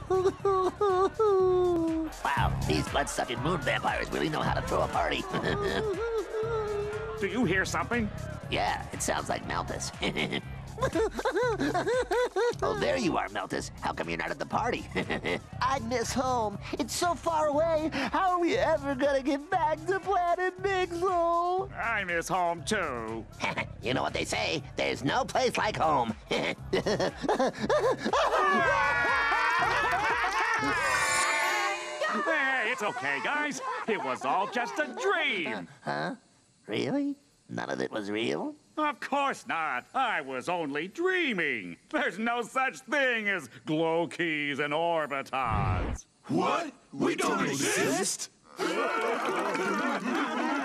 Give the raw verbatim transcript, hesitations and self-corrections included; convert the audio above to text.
Wow, these blood-sucking moon vampires really know how to throw a party. Do you hear something? Yeah, it sounds like Meltus. Oh, there you are, Meltus. How come you're not at the party? I miss home. It's so far away. How are we ever gonna get back to Planet Mixel? I miss home too. You know what they say, there's no place like home. Hey, it's okay, guys. It was all just a dream. Huh? Really? None of it was real? Of course not. I was only dreaming. There's no such thing as glow keys and orbitons. What? We don't exist?